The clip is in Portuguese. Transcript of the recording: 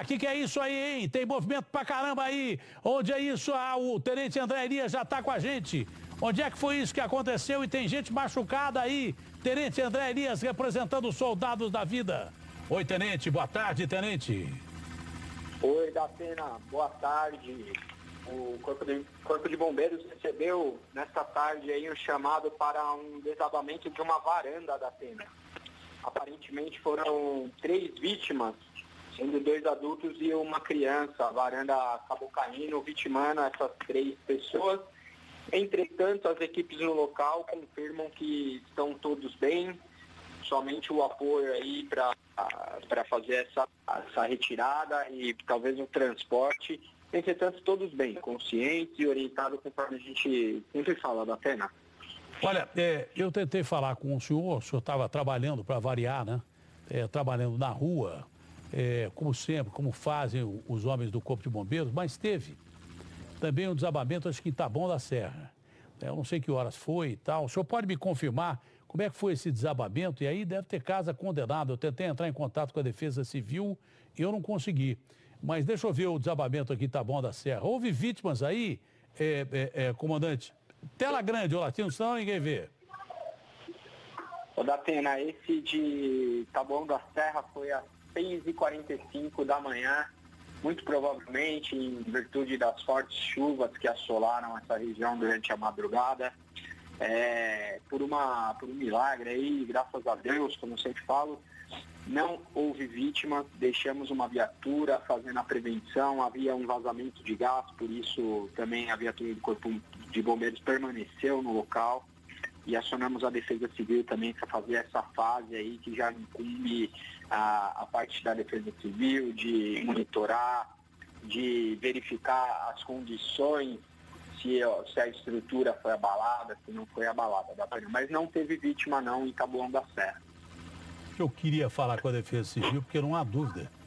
O que é isso aí, hein? Tem movimento pra caramba aí. Onde é isso? Ah, o Tenente André Elias já tá com a gente. Onde é que foi isso que aconteceu? E tem gente machucada aí. Tenente André Elias representando os soldados da vida. Oi, Tenente. Boa tarde, Tenente. Oi, Datena. Boa tarde. O Corpo de Bombeiros recebeu nesta tarde aí um chamado para um desabamento de uma varanda da Atena. Aparentemente foram 3 vítimas, sendo 2 adultos e uma criança. A varanda acabou caindo, vitimando essas 3 pessoas. Entretanto, as equipes no local confirmam que estão todos bem, somente o apoio aí para fazer essa retirada e talvez o transporte. Entretanto, todos bem, conscientes e orientados conforme a gente sempre fala da Atena. Olha, eu tentei falar com o senhor estava trabalhando para variar, né? Trabalhando na rua, como sempre, como fazem os homens do Corpo de Bombeiros, mas teve também um desabamento, acho que em Taboão da Serra. Eu não sei que horas foi e tal. O senhor pode me confirmar como é que foi esse desabamento? E aí deve ter casa condenada. Eu tentei entrar em contato com a Defesa Civil e eu não consegui. Mas deixa eu ver o desabamento aqui em Taboão da Serra. Houve vítimas aí, comandante? Tela grande, ô Latino, senão ninguém vê. Ô Datena, esse de Taboão da Serra foi às 6h45 da manhã, muito provavelmente em virtude das fortes chuvas que assolaram essa região durante a madrugada. Por um milagre aí, graças a Deus, como eu sempre falo, não houve vítimas, deixamos uma viatura fazendo a prevenção, havia um vazamento de gás, por isso também a viatura do Corpo de Bombeiros permaneceu no local e acionamos a Defesa Civil também para fazer essa fase aí que já incumbe a parte da Defesa Civil, de monitorar, de verificar as condições, se a estrutura foi abalada, se não foi abalada, mas não teve vítima não em Taboão da Serra. Eu queria falar com a Defesa Civil, porque não há dúvida